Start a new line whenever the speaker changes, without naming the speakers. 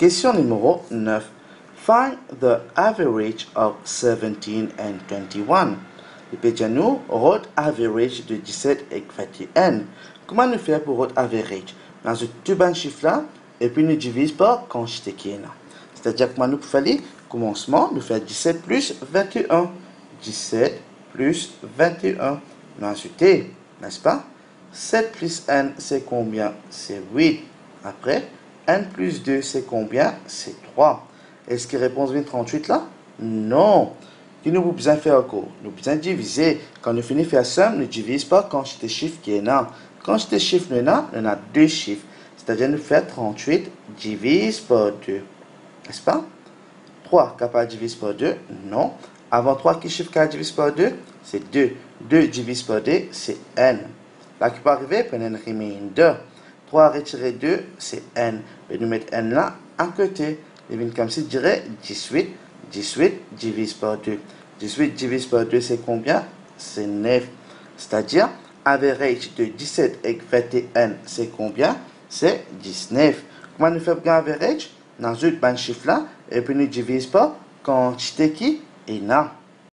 Question numéro 9. Find the average of 17 and 21. Le pédia nous, road average de 17 et 21. Comment nous faire pour road average? Dans ce tout bon chiffre là, et puis nous divise par quantité qui est là. C'est-à-dire que nous pouvons faire commencement, nous faire 17 plus 21. 17 plus 21. Nous ajouter, n'est-ce pas? 7 plus n, c'est combien? C'est 8. Après, n plus 2, c'est combien? C'est 3. Est-ce que réponse vient 38 là? Non. Qu'est-ce que nous avons besoin de faire encore? Nous avons besoin de diviser. Quand nous finissons de faire somme, nous divisons par quantité chiffre qui est là. Quantité chiffre, nous avons deux chiffres. C'est-à-dire nous faire 38 divise par 2. N'est-ce pas? 3 capable de diviser par 2? Non. Avant 3, qui chiffre qui divise par 2? C'est 2. 2 divise par 2, c'est n. Là, qui peut arriver, prenez un remainder. 3 retirer 2, c'est n. Et nous mettons n là à côté. Et bien comme si je dirais 18. 18 divise par 2. 18 divise par 2, c'est combien? C'est 9. C'est-à-dire, average de 17 et 21, c'est combien? C'est 19. Comment nous faisons un average? Dans une bonne chiffre là, et puis nous divisons par quantité qui est là.